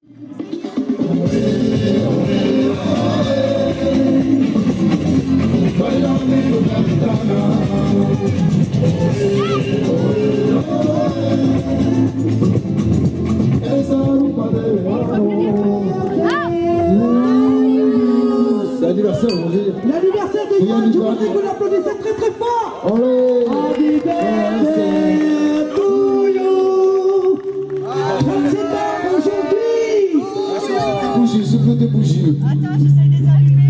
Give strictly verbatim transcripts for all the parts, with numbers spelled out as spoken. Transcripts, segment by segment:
L'anniversaire aujourd'hui. L'anniversaire de Yann, je voudrais que vous l'applaudissez très très fort. Allez. Happy birthday to you. trente-sept ans aujourd'hui. Bougies, souffle des bougies. Attends, j'essaie de les allumer.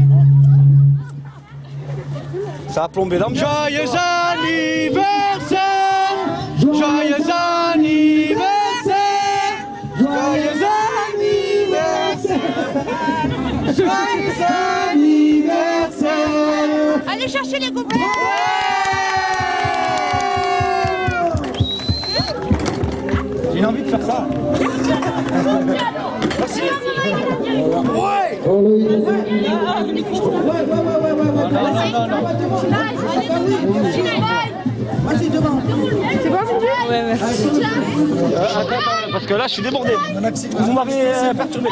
Ça a plombé l'homme. Joyeux anniversaire. Joyeux anniversaire. Joyeux anniversaire. Joyeux anniversaire. Allez chercher les copains. J'ai une envie de faire ça. Merci. Ouais. Allez. Vas-y, devant. C'est bon, ouais, merci. Euh, attends, parce que là, je suis débordé. Vous m'avez euh, perturbé.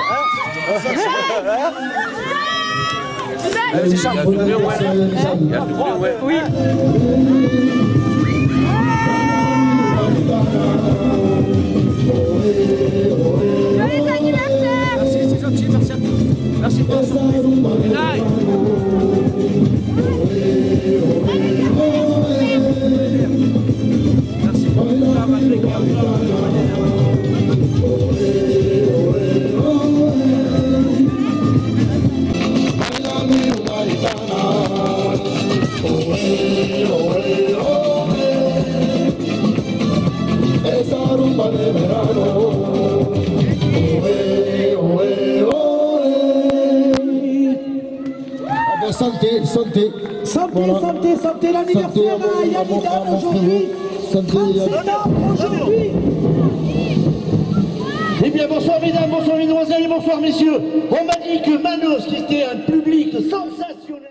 Allez, Charles, vous l'avez passé, ouais. Oui. Joyeux anniversaire. Merci, c'est gentil, merci à tous. Merci pour la surprise. Médaille. Merci pour tout ça, malgré que santé, santé. Santé, voilà. santé, santé, l'anniversaire à Yannidan aujourd'hui. trente-sept ans aujourd'hui. Eh bien, bonsoir mesdames, bonsoir mesdemoiselles et bonsoir messieurs. On m'a dit que Manos, qui était un public sensationnel.